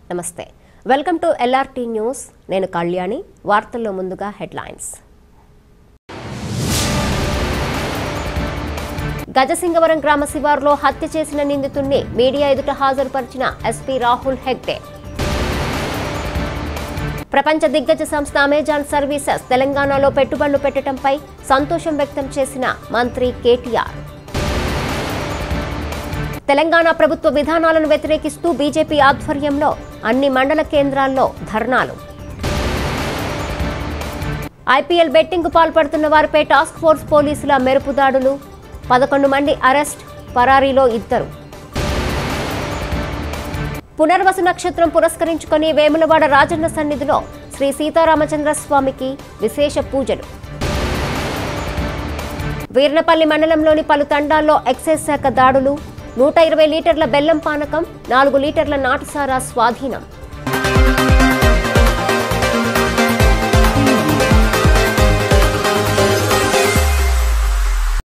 నమస్తే welcome to LRT news నేను కళ్యాణి వార్తల్లో ముందుగా హెడ్లైన్స్ గజసింగవరం గ్రామ శివారులో హత్య చేసిన నిందితుడిని మీడియా ఎదుట హాజరుపరిచిన ఎస్పీ రాహుల్ హెగ్డే ప్రపంచ దిగ్గజ సంస్థ అమెజాన్ సర్వీసెస్ తెలంగాణలో పెట్టుబడులు పెట్టడంపై సంతోషం వ్యక్తం చేసిన మంత్రి కేటీఆర్ తెలంగాణ ప్రభుత్వ విధానాలను వ్యతిరేకిస్తూ బీజేపీ ఆధ్వర్యంలో అన్ని మండల కేంద్రాల్లో ధర్నాలు ఐపీఎల్ బెట్టింగ్కు పాల్పడుతున్న వారిపై టాస్క్ ఫోర్స్ పోలీసుల మెరుపు దాడులు 11 మంది అరెస్ట్ పరారీలో 2 పునర్వసు నక్షత్రం పురస్కరించుకొని వేములవాడ రాజన్న సన్నిధిలో శ్రీ సీతారామచంద్ర స్వామికి విశేష పూజలు వీర్నపల్లి మండలంలోని పలు తండాల్లో ఎక్సైజ్ శాఖ దాడులు 120 లీటర్ల బెల్లం పానకం 4 లీటర్ల నాటుసారా స్వాధీనం